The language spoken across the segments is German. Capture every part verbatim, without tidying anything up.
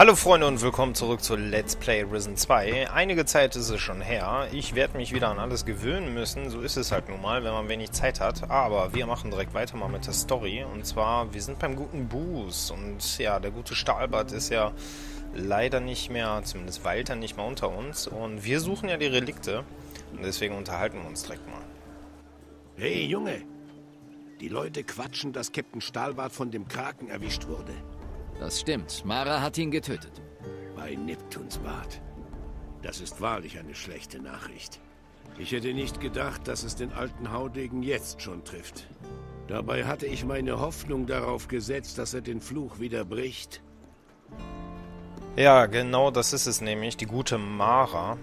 Hallo Freunde und willkommen zurück zu Let's Play Risen zwei. Einige Zeit ist es schon her. Ich werde mich wieder an alles gewöhnen müssen. So ist es halt nun mal, wenn man wenig Zeit hat. Aber wir machen direkt weiter mal mit der Story. Und zwar, wir sind beim guten Boos. Und ja, der gute Stahlbart ist ja leider nicht mehr, zumindest Walter nicht mehr unter uns. Und wir suchen ja die Relikte. Und deswegen unterhalten wir uns direkt mal. Hey Junge, die Leute quatschen, dass Captain Stahlbart von dem Kraken erwischt wurde. Das stimmt. Mara hat ihn getötet. Bei Neptunsbart. Das ist wahrlich eine schlechte Nachricht. Ich hätte nicht gedacht, dass es den alten Haudegen jetzt schon trifft. Dabei hatte ich meine Hoffnung darauf gesetzt, dass er den Fluch wieder bricht. Ja, genau das ist es nämlich, die gute Mara.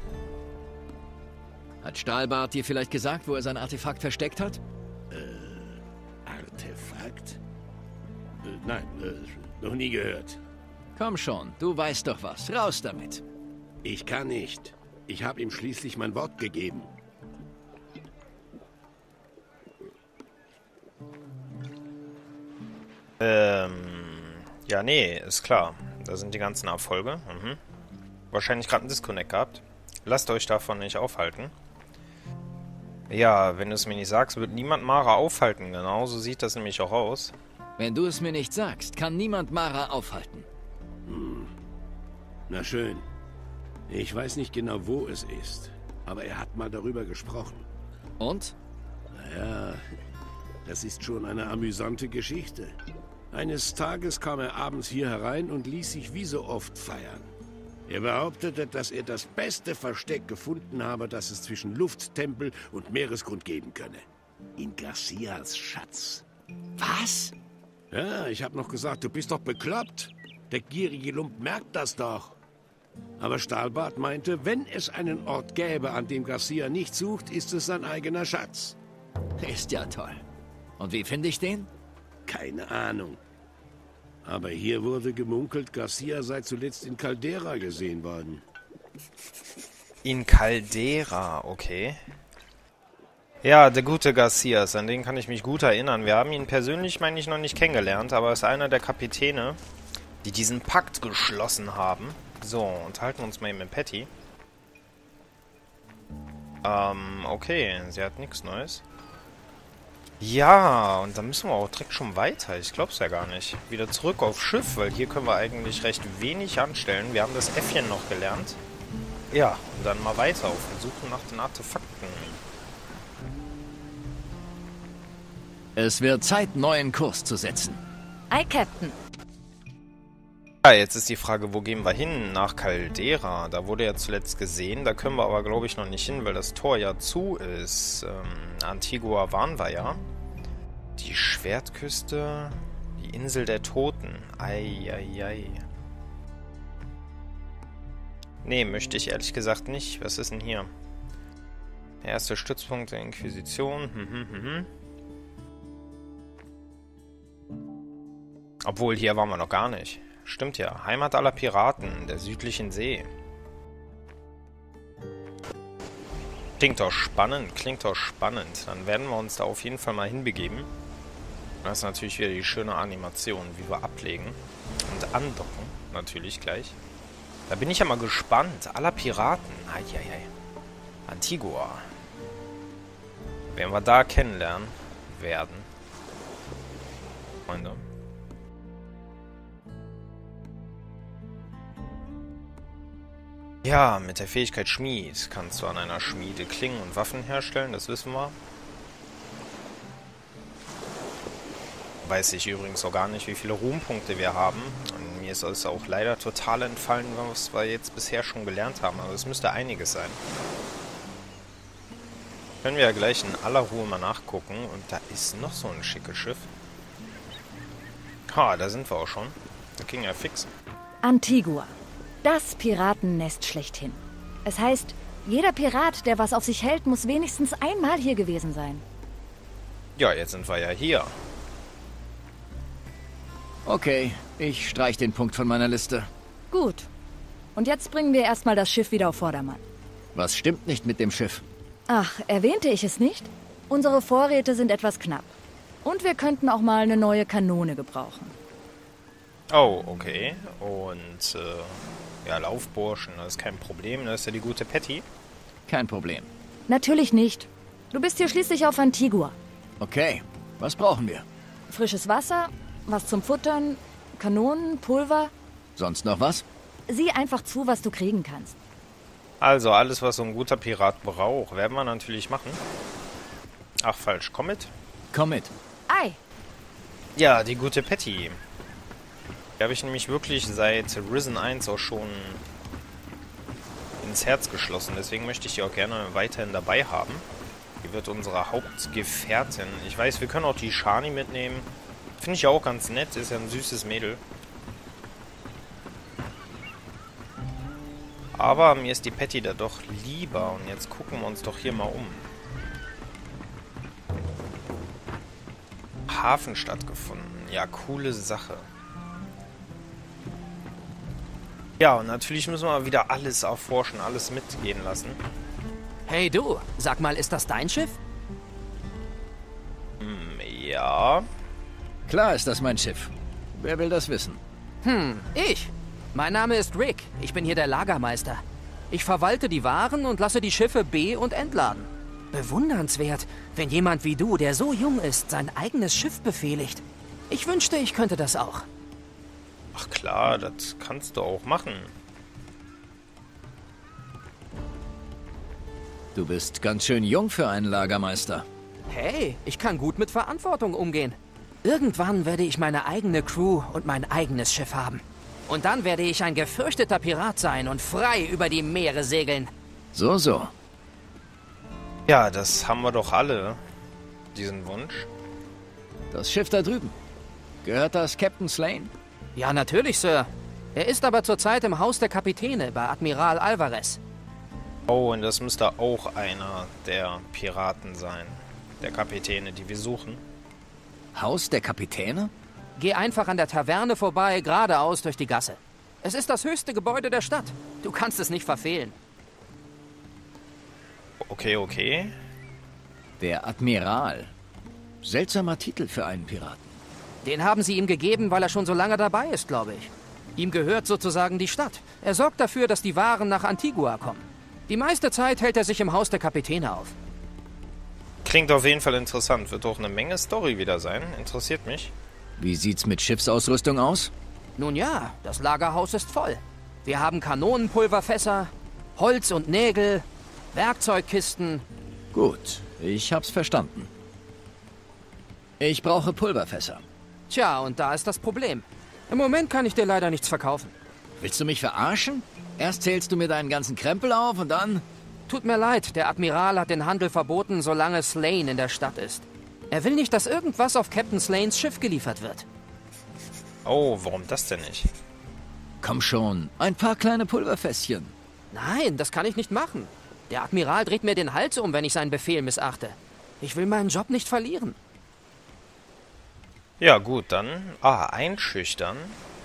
Hat Stahlbart dir vielleicht gesagt, wo er sein Artefakt versteckt hat? Äh, Artefakt? Äh, nein, äh, noch nie gehört. Komm schon, du weißt doch was. Raus damit. Ich kann nicht. Ich habe ihm schließlich mein Wort gegeben. Ähm, ja, nee, ist klar. Da sind die ganzen Erfolge. Mhm. Wahrscheinlich gerade einen Disconnect gehabt. Lasst euch davon nicht aufhalten. Ja, wenn du es mir nicht sagst, wird niemand Mara aufhalten. Genau so sieht das nämlich auch aus. Wenn du es mir nicht sagst, kann niemand Mara aufhalten. Hm. Na schön. Ich weiß nicht genau, wo es ist. Aber er hat mal darüber gesprochen. Und? Naja, das ist schon eine amüsante Geschichte. Eines Tages kam er abends hier herein und ließ sich wie so oft feiern. Er behauptete, dass er das beste Versteck gefunden habe, das es zwischen Lufttempel und Meeresgrund geben könne. In Garcias Schatz. Was? Ja, ich habe noch gesagt, du bist doch bekloppt. Der gierige Lump merkt das doch. Aber Stahlbart meinte, wenn es einen Ort gäbe, an dem Garcia nicht sucht, ist es sein eigener Schatz. Ist ja toll. Und wie finde ich den? Keine Ahnung. Aber hier wurde gemunkelt, Garcia sei zuletzt in Caldera gesehen worden. In Caldera, okay. Ja, der gute Garcias, an den kann ich mich gut erinnern. Wir haben ihn persönlich, meine ich, noch nicht kennengelernt, aber er ist einer der Kapitäne, die diesen Pakt geschlossen haben. So, unterhalten uns mal eben mit Patty. Ähm, okay, sie hat nichts Neues. Ja, und dann müssen wir auch direkt schon weiter. Ich glaub's ja gar nicht. Wieder zurück aufs Schiff, weil hier können wir eigentlich recht wenig anstellen. Wir haben das Äffchen noch gelernt. Ja, und dann mal weiter auf der Suche nach den Artefakten. Es wird Zeit, neuen Kurs zu setzen. Ei, Captain. Ja, jetzt ist die Frage, wo gehen wir hin? Nach Caldera. Da wurde ja zuletzt gesehen. Da können wir aber, glaube ich, noch nicht hin, weil das Tor ja zu ist. Ähm, Antigua waren wir ja. Die Schwertküste. Die Insel der Toten. Ei, ei, ei. Nee, möchte ich ehrlich gesagt nicht. Was ist denn hier? Der erste Stützpunkt der Inquisition. Hm, hm, hm, hm. Obwohl, hier waren wir noch gar nicht. Stimmt ja. Heimat aller Piraten, der südlichen See. Klingt doch spannend, klingt doch spannend. Dann werden wir uns da auf jeden Fall mal hinbegeben. Das ist natürlich wieder die schöne Animation, wie wir ablegen und andocken. Natürlich gleich. Da bin ich ja mal gespannt. Aller Piraten. Eieiei. Antigua. Werden wir da kennenlernen werden. Freunde. Ja, mit der Fähigkeit Schmied kannst du an einer Schmiede Klingen und Waffen herstellen, das wissen wir. Weiß ich übrigens auch gar nicht, wie viele Ruhmpunkte wir haben. Und mir ist es auch leider total entfallen, was wir jetzt bisher schon gelernt haben. Aber es müsste einiges sein. Können wir ja gleich in aller Ruhe mal nachgucken. Und da ist noch so ein schickes Schiff. Ha, da sind wir auch schon. Das ging ja fix. Antigua. Das Piratennest schlechthin. Es heißt, jeder Pirat, der was auf sich hält, muss wenigstens einmal hier gewesen sein. Ja, jetzt sind wir ja hier. Okay, ich streich den Punkt von meiner Liste. Gut. Und jetzt bringen wir erstmal das Schiff wieder auf Vordermann. Was stimmt nicht mit dem Schiff? Ach, erwähnte ich es nicht? Unsere Vorräte sind etwas knapp. Und wir könnten auch mal eine neue Kanone gebrauchen. Oh, okay. Und, äh, ja, Laufburschen, das ist kein Problem. Das ist ja die gute Patty. Kein Problem. Natürlich nicht. Du bist hier schließlich auf Antigua. Okay, was brauchen wir? Frisches Wasser, was zum Futtern, Kanonen, Pulver. Sonst noch was? Sieh einfach zu, was du kriegen kannst. Also, alles, was so ein guter Pirat braucht, werden wir natürlich machen. Ach, falsch. Komm mit. Komm mit. Ei! Ja, die gute Patty. Die habe ich nämlich wirklich seit Risen eins auch schon ins Herz geschlossen. Deswegen möchte ich die auch gerne weiterhin dabei haben. Die wird unsere Hauptgefährtin. Ich weiß, wir können auch die Shani mitnehmen. Finde ich auch ganz nett. Ist ja ein süßes Mädel. Aber mir ist die Patty da doch lieber. Und jetzt gucken wir uns doch hier mal um. Hafenstadt gefunden. Ja, coole Sache. Ja, und natürlich müssen wir wieder alles erforschen, alles mitgehen lassen. Hey du, sag mal, ist das dein Schiff? Hm, ja. Klar ist das mein Schiff. Wer will das wissen? Hm, ich. Mein Name ist Rick. Ich bin hier der Lagermeister. Ich verwalte die Waren und lasse die Schiffe be- und entladen. Bewundernswert, wenn jemand wie du, der so jung ist, sein eigenes Schiff befehligt. Ich wünschte, ich könnte das auch. Ach klar, das kannst du auch machen. Du bist ganz schön jung für einen Lagermeister. Hey, ich kann gut mit Verantwortung umgehen. Irgendwann werde ich meine eigene Crew und mein eigenes Schiff haben. Und dann werde ich ein gefürchteter Pirat sein und frei über die Meere segeln. So, so. Ja, das haben wir doch alle, diesen Wunsch. Das Schiff da drüben. Gehört das Captain Slane? Ja, natürlich, Sir. Er ist aber zurzeit im Haus der Kapitäne bei Admiral Alvarez. Oh, und das müsste auch einer der Piraten sein. Der Kapitäne, die wir suchen. Haus der Kapitäne? Geh einfach an der Taverne vorbei, geradeaus durch die Gasse. Es ist das höchste Gebäude der Stadt. Du kannst es nicht verfehlen. Okay, okay. Der Admiral. Seltsamer Titel für einen Piraten. Den haben sie ihm gegeben, weil er schon so lange dabei ist, glaube ich. Ihm gehört sozusagen die Stadt. Er sorgt dafür, dass die Waren nach Antigua kommen. Die meiste Zeit hält er sich im Haus der Kapitäne auf. Klingt auf jeden Fall interessant. Wird doch eine Menge Story wieder sein. Interessiert mich. Wie sieht's mit Schiffsausrüstung aus? Nun ja, das Lagerhaus ist voll. Wir haben Kanonenpulverfässer, Holz und Nägel, Werkzeugkisten. Gut, ich hab's verstanden. Ich brauche Pulverfässer. Tja, und da ist das Problem. Im Moment kann ich dir leider nichts verkaufen. Willst du mich verarschen? Erst zählst du mir deinen ganzen Krempel auf und dann... Tut mir leid, der Admiral hat den Handel verboten, solange Slane in der Stadt ist. Er will nicht, dass irgendwas auf Captain Slanes Schiff geliefert wird. Oh, warum das denn nicht? Komm schon, ein paar kleine Pulverfässchen. Nein, das kann ich nicht machen. Der Admiral dreht mir den Hals um, wenn ich seinen Befehl missachte. Ich will meinen Job nicht verlieren. Ja, gut, dann... Ah, einschüchtern.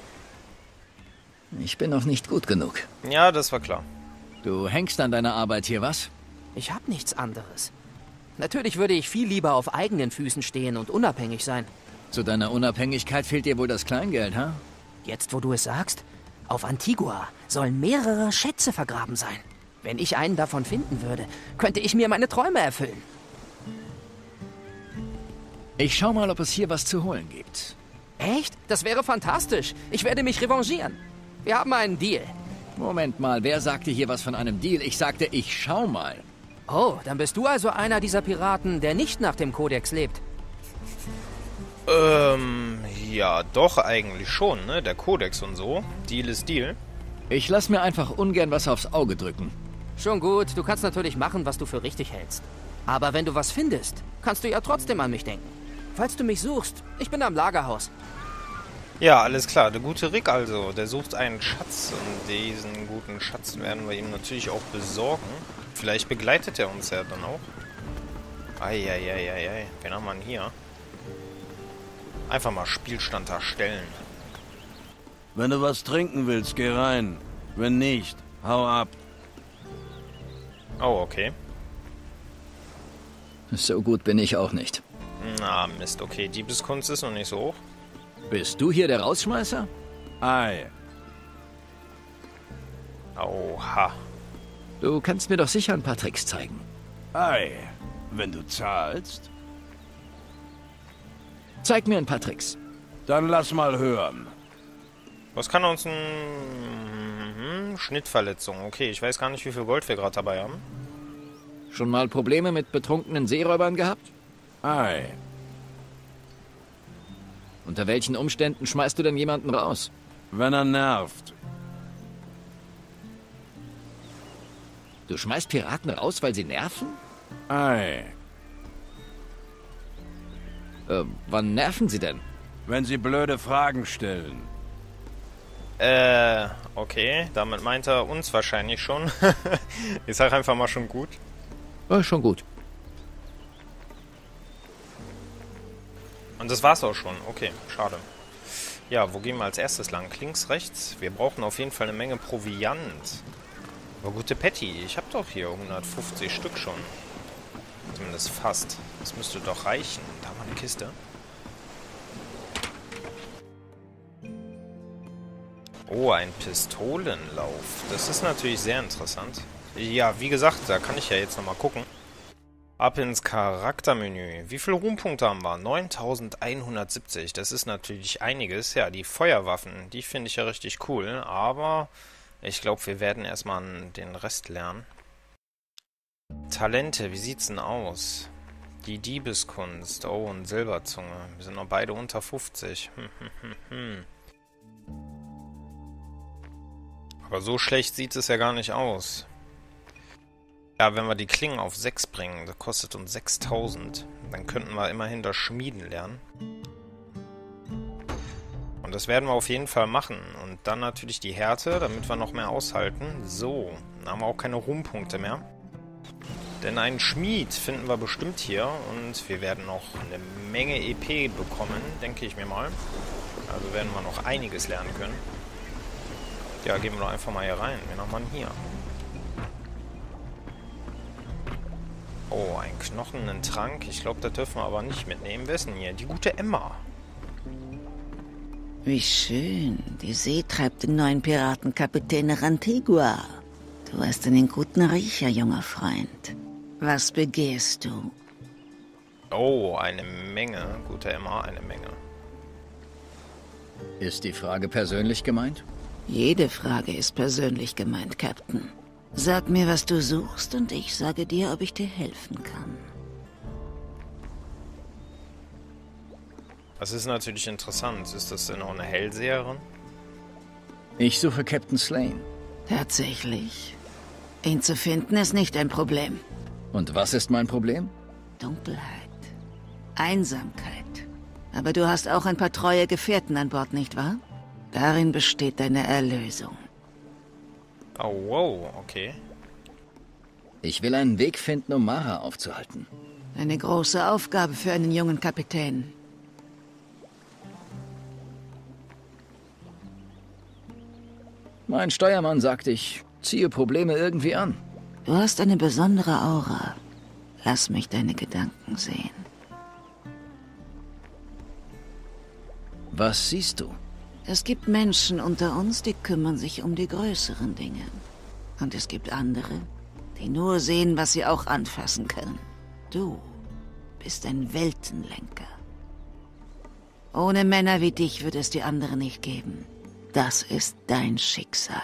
Ich bin noch nicht gut genug. Ja, das war klar. Du hängst an deiner Arbeit hier, was? Ich hab nichts anderes. Natürlich würde ich viel lieber auf eigenen Füßen stehen und unabhängig sein. Zu deiner Unabhängigkeit fehlt dir wohl das Kleingeld, ha? Jetzt, wo du es sagst, auf Antigua sollen mehrere Schätze vergraben sein. Wenn ich einen davon finden würde, könnte ich mir meine Träume erfüllen. Ich schau mal, ob es hier was zu holen gibt. Echt? Das wäre fantastisch. Ich werde mich revanchieren. Wir haben einen Deal. Moment mal, wer sagte hier was von einem Deal? Ich sagte, ich schau mal. Oh, dann bist du also einer dieser Piraten, der nicht nach dem Kodex lebt. Ähm, ja, doch eigentlich schon, ne? Der Kodex und so. Deal ist Deal. Ich lass mir einfach ungern was aufs Auge drücken. Schon gut, du kannst natürlich machen, was du für richtig hältst. Aber wenn du was findest, kannst du ja trotzdem an mich denken. Falls du mich suchst, ich bin am Lagerhaus. Ja, alles klar. Der gute Rick also, der sucht einen Schatz. Und diesen guten Schatz werden wir ihm natürlich auch besorgen. Vielleicht begleitet er uns ja dann auch. Eieieiei, wen haben wir denn hier? Einfach mal Spielstand erstellen. Wenn du was trinken willst, geh rein. Wenn nicht, hau ab. Oh, okay. So gut bin ich auch nicht. Na, Mist, okay. Diebeskunst ist noch nicht so hoch. Bist du hier der Rausschmeißer? Ei. Oha. Du kannst mir doch sicher ein paar Tricks zeigen. Ei. Wenn du zahlst, Zeig mir ein paar Tricks. dann lass mal hören. Was kann uns ein... Mhm, Schnittverletzung. Okay, ich weiß gar nicht, wie viel Gold wir gerade dabei haben. Schon mal Probleme mit betrunkenen Seeräubern gehabt? Ei. Unter welchen Umständen schmeißt du denn jemanden raus? Wenn er nervt. Du schmeißt Piraten raus, weil sie nerven? Ei. Äh, wann nerven sie denn? Wenn sie blöde Fragen stellen. Äh, okay. Damit meint er uns wahrscheinlich schon. Ich sag einfach mal schon gut. Oh, schon gut. Und das war's auch schon. Okay, schade. Ja, wo gehen wir als erstes lang? Links, rechts? Wir brauchen auf jeden Fall eine Menge Proviant. Aber gute Patty, ich habe doch hier hundertfünfzig Stück schon. Zumindest fast. Das müsste doch reichen. Da haben wir eine Kiste. Oh, ein Pistolenlauf. Das ist natürlich sehr interessant. Ja, wie gesagt, da kann ich ja jetzt nochmal gucken. Ab ins Charaktermenü. Wie viele Ruhmpunkte haben wir? neuntausendeinhundertsiebzig. Das ist natürlich einiges. Ja, die Feuerwaffen, die finde ich ja richtig cool. Aber ich glaube, wir werden erstmal den Rest lernen. Talente, wie sieht's denn aus? Die Diebeskunst. Oh, und Silberzunge. Wir sind noch beide unter fünfzig. Hm, hm, hm, hm. Aber so schlecht sieht es ja gar nicht aus. Ja, wenn wir die Klingen auf sechs bringen, das kostet uns sechstausend, dann könnten wir immerhin das Schmieden lernen. Und das werden wir auf jeden Fall machen. Und dann natürlich die Härte, damit wir noch mehr aushalten. So, dann haben wir auch keine Ruhmpunkte mehr. Denn einen Schmied finden wir bestimmt hier. Und wir werden noch eine Menge E P bekommen, denke ich mir mal. Also werden wir noch einiges lernen können. Ja, gehen wir doch einfach mal hier rein. Wen haben wir hier? Oh, ein Knochen, ein Trank. Ich glaube, das dürfen wir aber nicht mitnehmen. Wer ist denn hier? Die gute Emma. Wie schön. Die See treibt den neuen Piratenkapitän nach Antigua. Du hast einen guten Riecher, junger Freund. Was begehrst du? Oh, eine Menge. Gute Emma, eine Menge. Ist die Frage persönlich gemeint? Jede Frage ist persönlich gemeint, Captain. Sag mir, was du suchst, und ich sage dir, ob ich dir helfen kann. Das ist natürlich interessant. Ist das denn auch eine Hellseherin? Ich suche Captain Slane. Tatsächlich. Ihn zu finden ist nicht ein Problem. Und was ist mein Problem? Dunkelheit. Einsamkeit. Aber du hast auch ein paar treue Gefährten an Bord, nicht wahr? Darin besteht deine Erlösung. Oh, wow, okay. Ich will einen Weg finden, um Mara aufzuhalten. Eine große Aufgabe für einen jungen Kapitän. Mein Steuermann sagt, ich ziehe Probleme irgendwie an. Du hast eine besondere Aura. Lass mich deine Gedanken sehen. Was siehst du? Es gibt Menschen unter uns, die kümmern sich um die größeren Dinge. Und es gibt andere, die nur sehen, was sie auch anfassen können. Du bist ein Weltenlenker. Ohne Männer wie dich wird es die anderen nicht geben. Das ist dein Schicksal.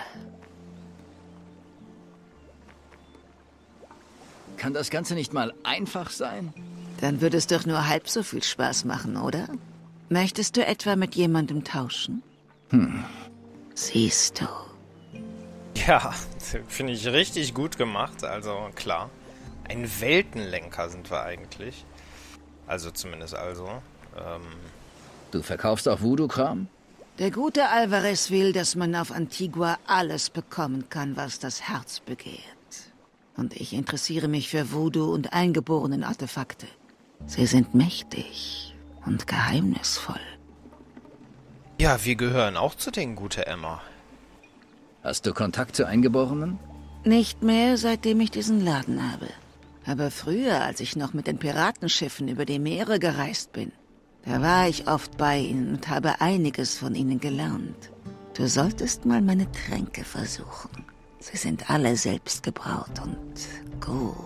Kann das Ganze nicht mal einfach sein? Dann würde es doch nur halb so viel Spaß machen, oder? Möchtest du etwa mit jemandem tauschen? Hm. Siehst du. Ja, finde ich richtig gut gemacht. Also, klar. Ein Weltenlenker sind wir eigentlich. Also, zumindest also. Ähm... Du verkaufst auch Voodoo-Kram? Der gute Alvarez will, dass man auf Antigua alles bekommen kann, was das Herz begehrt. Und ich interessiere mich für Voodoo und eingeborenen Artefakte. Sie sind mächtig und geheimnisvoll. Ja, wir gehören auch zu den gute Emma. Hast du Kontakt zu Eingeborenen? Nicht mehr, seitdem ich diesen Laden habe. Aber früher, als ich noch mit den Piratenschiffen über die Meere gereist bin, da war ich oft bei ihnen und habe einiges von ihnen gelernt. Du solltest mal meine Tränke versuchen. Sie sind alle selbst gebraut und gut.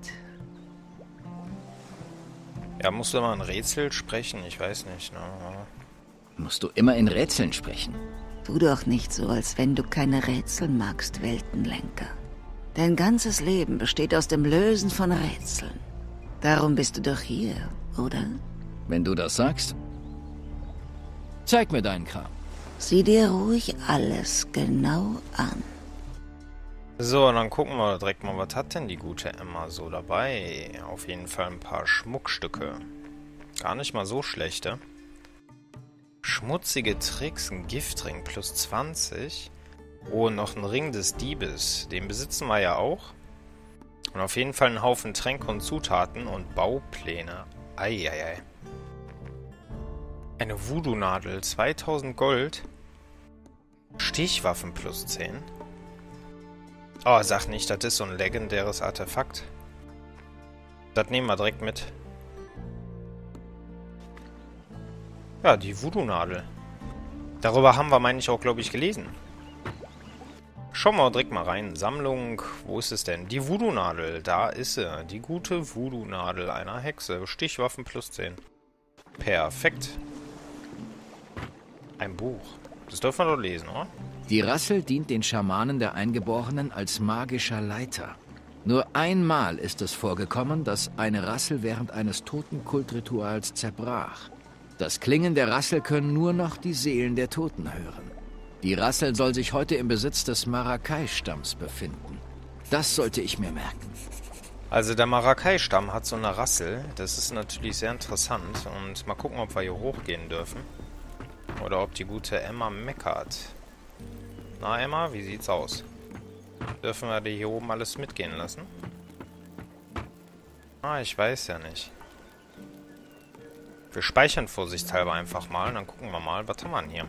Ja, musst du mal ein Rätsel sprechen? Ich weiß nicht, ne? Musst du immer in Rätseln sprechen? Tu doch nicht so, als wenn du keine Rätsel magst, Weltenlenker. Dein ganzes Leben besteht aus dem Lösen von Rätseln. Darum bist du doch hier, oder? Wenn du das sagst. Zeig mir deinen Kram. Sieh dir ruhig alles genau an. So, dann gucken wir direkt mal, was hat denn die gute Emma so dabei? Auf jeden Fall ein paar Schmuckstücke. Gar nicht mal so schlechte. Schmutzige Tricks, ein Giftring plus zwanzig. Oh, noch ein Ring des Diebes. Den besitzen wir ja auch. Und auf jeden Fall einen Haufen Tränke und Zutaten und Baupläne. Eieiei. Eine Voodoo-Nadel, zweitausend Gold. Stichwaffen plus zehn. Oh, sag nicht, das ist so ein legendäres Artefakt. Das nehmen wir direkt mit. Ja, die Voodoo-Nadel. Darüber haben wir, meine ich, auch, glaube ich, gelesen. Schauen wir direkt mal rein. Sammlung, wo ist es denn? Die Voodoo-Nadel, da ist sie. Die gute Voodoo-Nadel einer Hexe. Stichwaffen plus zehn. Perfekt. Ein Buch. Das dürfen wir doch lesen, oder? Die Rassel dient den Schamanen der Eingeborenen als magischer Leiter. Nur einmal ist es vorgekommen, dass eine Rassel während eines Totenkultrituals zerbrach. Das Klingen der Rassel können nur noch die Seelen der Toten hören. Die Rassel soll sich heute im Besitz des Marakai-Stamms befinden. Das sollte ich mir merken. Also der Marakai-Stamm hat so eine Rassel. Das ist natürlich sehr interessant. Und mal gucken, ob wir hier hochgehen dürfen. Oder ob die gute Emma meckert. Na Emma, wie sieht's aus? Dürfen wir die hier oben alles mitgehen lassen? Ah, ich weiß ja nicht. Wir speichern vorsichtshalber einfach mal. Und dann gucken wir mal, was haben wir denn hier?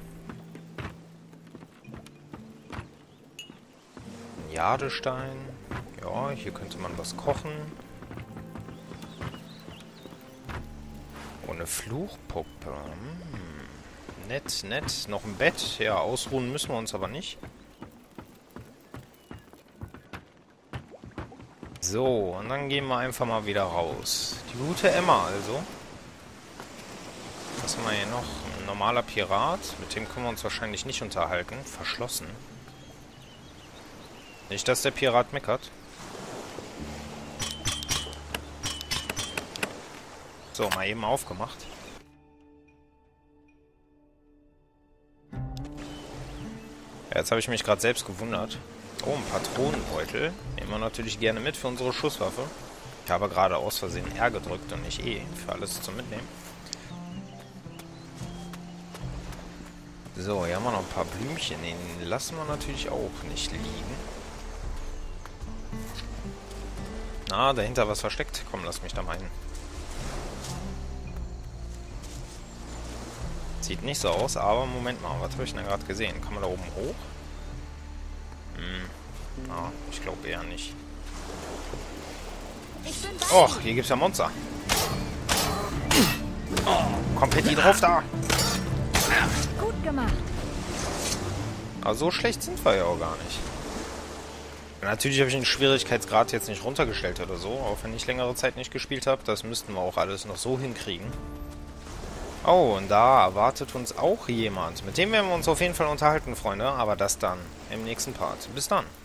Ein Jadestein. Ja, hier könnte man was kochen. Oh, eine Fluchpuppe. Hm. Nett, nett. Noch ein Bett. Ja, ausruhen müssen wir uns aber nicht. So, und dann gehen wir einfach mal wieder raus. Die gute Emma also. Was haben wir hier noch? Ein normaler Pirat. Mit dem können wir uns wahrscheinlich nicht unterhalten. Verschlossen. Nicht, dass der Pirat meckert. So, mal eben aufgemacht. Ja, jetzt habe ich mich gerade selbst gewundert. Oh, ein Patronenbeutel. Nehmen wir natürlich gerne mit für unsere Schusswaffe. Ich habe gerade aus Versehen R gedrückt und nicht E für alles zum Mitnehmen. So, hier haben wir noch ein paar Blümchen. Den lassen wir natürlich auch nicht liegen. Na, dahinter was versteckt. Komm, lass mich da mal hin. Sieht nicht so aus, aber Moment mal. Was habe ich denn gerade gesehen? Kann man da oben hoch? Hm. Ah, ich glaube eher nicht. Och, hier gibt's ja Monster. Oh, komplett die drauf da. Gut gemacht. Aber so schlecht sind wir ja auch gar nicht. Natürlich habe ich den Schwierigkeitsgrad jetzt nicht runtergestellt oder so, auch wenn ich längere Zeit nicht gespielt habe. Das müssten wir auch alles noch so hinkriegen. Oh, und da erwartet uns auch jemand. Mit dem werden wir uns auf jeden Fall unterhalten, Freunde. Aber das dann im nächsten Part. Bis dann.